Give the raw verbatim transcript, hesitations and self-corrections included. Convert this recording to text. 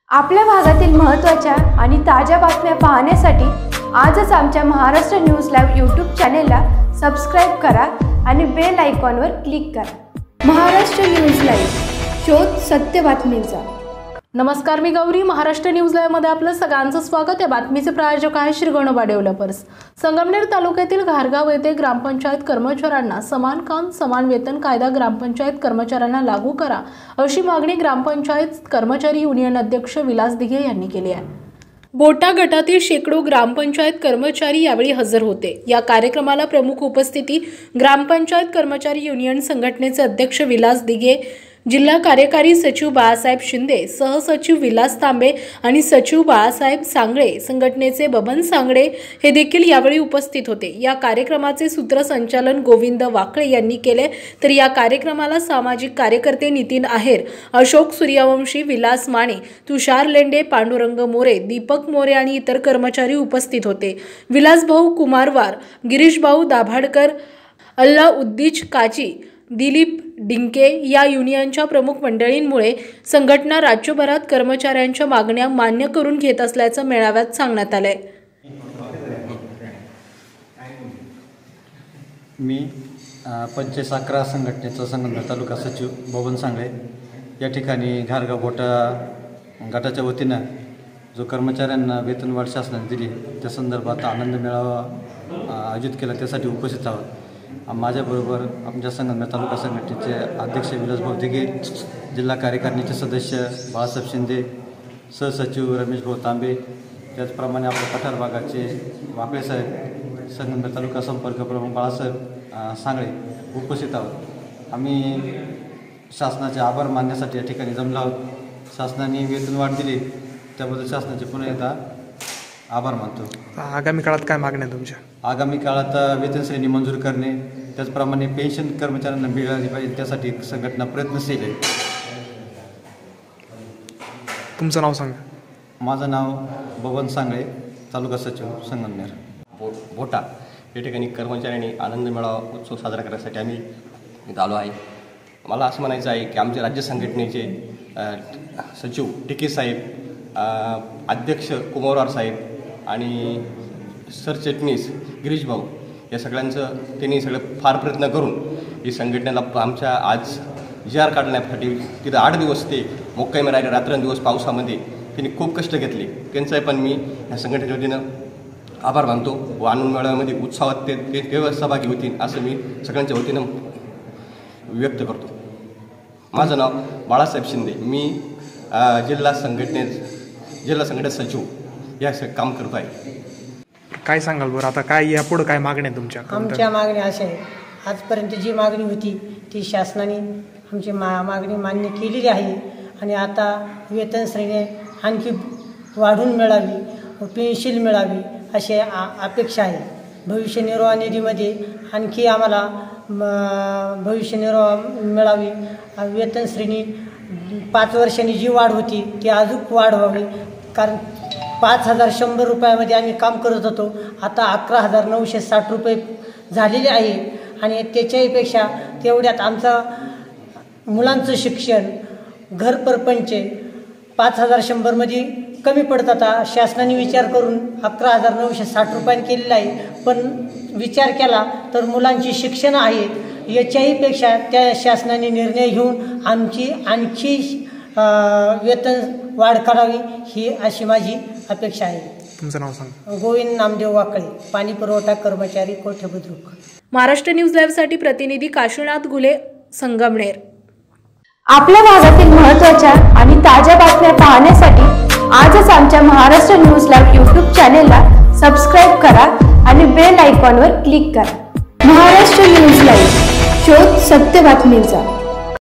आपल्या भागातील महत्त्वाच्या आणि ताज्या बातम्या पाहण्यासाठी आजच आमच्या महाराष्ट्र न्यूज लाईव्ह यूट्यूब चॅनेलला सबस्क्राईब करा आणि बेल आयकॉनवर क्लिक करा। महाराष्ट्र न्यूज लाईव्ह, शोध सत्य बातमीचा। नमस्कार, मी गौरी। महाराष्ट्र न्यूज लाईव्ह मध्ये आपलं सगळ्यांचं स्वागत आहे। बातमीचे प्रायोजक आहे श्री गणोबा डेव्हलपर्स। संगमनेर तालुक्यातील घारगाव येथे ग्रामपंचायत कर्मचाऱ्यांना समान काम समान वेतन कायदा ग्रामपंचायत कर्मचाऱ्यांना लागू करा अशी मागणी ग्रामपंचायत कर्मचारी युनियन अध्यक्ष विलास दिघे यांनी केली आहे। बोटा गटातील शेकडो ग्रामपंचायत कर्मचारी यावेळी हजर होते। या कार्यक्रमाला प्रमुख उपस्थिती ग्रामपंचायत कर्मचारी युनियन संघटनेचे अध्यक्ष विलास दिघे, जिल्हा कार्यकारी सचिव बाळासाहेब शिंदे, सहसचिव विलास तांबे आणि सचिव बाळासाहेब सांगळे, संघटनेचे बबन सांगळे हे देखील यावेळी उपस्थित होते। या कार्यक्रमाचे सूत्रसंचालन गोविंद वाकळे यांनी केले, तर या कार्यक्रमाला सामाजिक कार्यकर्ते नितीन आहेर, अशोक सूर्यवंशी, विलास माने, तुषार लेंडे, पांडुरंग मोरे, दीपक मोरे आणि इतर कर्मचारी उपस्थित होते। विलास भाऊ कुमारवार, गिरीश भाऊ दाभाडकर, अल्लाउद्दीन काजी, दिलीप डिंके या युनियनच्या प्रमुख मंडळींमुळे संघटना राज्यभरात कर्मचाऱ्यांच्या मागण्या मान्य करून घेत असल्याचं मेळाव्यात सांगण्यात आलंय। मी पंचायत अकरा संघटनेचा संगमनेर तालुका सचिव बबन सांगळे या ठिकाणी घारगाव बोटा गटाच्या वतीनं जो कर्मचाऱ्यांना वेतनवाढ शासनाने दिली त्या संदर्भात आनंद मेळावा आयोजित केला, त्यासाठी उपस्थित आहोत। माझ्याबरोबर आमच्या संगमनेर तालुका संघटनेचे अध्यक्ष विलास भाऊ दिघे, जिल्हा कार्यकारिणीचे सदस्य बाळासाहेब शिंदे, सहसचिव रमेश भाऊ तांबे, त्याचप्रमाणे आपल्या पठार भागाचे वाकळे साहेब, संगमनेर तालुका संपर्क प्रमुख बाळासाहेब सांगळे उपस्थित आहोत। आम्ही शासनाचे आभार मानण्यासाठी या ठिकाणी जमलो आहोत। शासनाने वेतनवाढ दिली त्याबद्दल शासनाचे पुन्हा एकदा आभार मानतो। आगामी काळात काय मागण्या तुमच्या? आगामी काळात वेतन श्रेणी मंजूर करणे, त्याचप्रमाणे पेन्शन कर्मचाऱ्यांना मिळाली पाहिजे, त्यासाठी संघटना प्रयत्नशील आहे। तुमचं नाव सांगा? माझं नाव बबन सांगळे, तालुका सचिव संगमनेर बो बोटा या ठिकाणी कर्मचाऱ्यांनी आनंद मेळावा उत्सव साजरा करण्यासाठी आम्ही इथं आलो आहे। मला असं म्हणायचं आहे की आमचे राज्य संघटनेचे सचिव टिके साहेब, अध्यक्ष कुमारवार साहेब आणि सरचिटणीस गिरीश भाऊ या सगळ्यांचं त्यांनी सगळं फार प्रयत्न करून ही संघटनेला आमच्या आज जी आर काढण्यासाठी तिथं आठ दिवस ते मोक्कामी राहिले, रात्रंदिवस पावसामध्ये त्यांनी खूप कष्ट घेतले। त्यांचाही पण मी या संघटनेच्या वतीनं आभार मानतो व आनंद मेळाव्यामध्ये उत्साहात ते ते सहभागी होतील असं मी सगळ्यांच्या वतीनं व्यक्त करतो। माझं नाव बाळासाहेब शिंदे, मी जिल्हा संघटनेत जिल्हा संघटनेत सचिव या काम करत आहे। काय सांगाल बरं, आता काय यापुढे काय मागण्या तुमच्या? आमच्या मागण्या अशा आहे, आजपर्यंत जी मागणी होती ती शासनाने आमची मा मागणी मान्य केलेली आहे आणि आता वेतन श्रेणी आणखी वाढून मिळावी व पेन्शन मिळावी अशी अपेक्षा आहे। भविष्य निर्वाह निधीमध्ये आणखी आम्हाला भविष्य निर्वाह मिळावी, वेतन श्रेणी पाच वर्षांनी जी वाढ होती ती अजून वाढ व्हावी, कारण पाच हजार शंभर रुपयामध्ये आम्ही काम करत होतो, आता अकरा हजार नऊशे साठ रुपये झालेले आहे आणि त्याच्याहीपेक्षा तेवढ्यात आमचं मुलांचं शिक्षण घर परपंच पाच हजार शंभरमध्ये कमी पडत आता शासनाने विचार करून अकरा हजार नऊशे साठ रुपयांनी केलेला आहे। पण विचार केला तर मुलांची शिक्षणं आहेत, याच्याहीपेक्षा त्या शासनाने निर्णय घेऊन आमची आणखी वेतन वाढ करावी ही अशी माझी अपेक्षा आहे। तुमचं नाव सांगा? गोविंद नामदेव वाकळे, पाणी पुरवठा कर्मचारी, कोठे बुद्रुक। महाराष्ट्र न्यूज लाईव्ह साठी प्रतिनिधी काशीनाथ गुले, संगमनेर। आपल्या भागातील महत्त्वाच्या आणि ताज्या बातम्या पाहण्यासाठी आजच आमच्या महाराष्ट्र न्यूज लाईव्ह यूट्यूब चॅनेलला सबस्क्राईब करा आणि बेल आयकॉनवर क्लिक करा। महाराष्ट्र न्यूज लाईव्ह, शोध सत्य बातमीचा।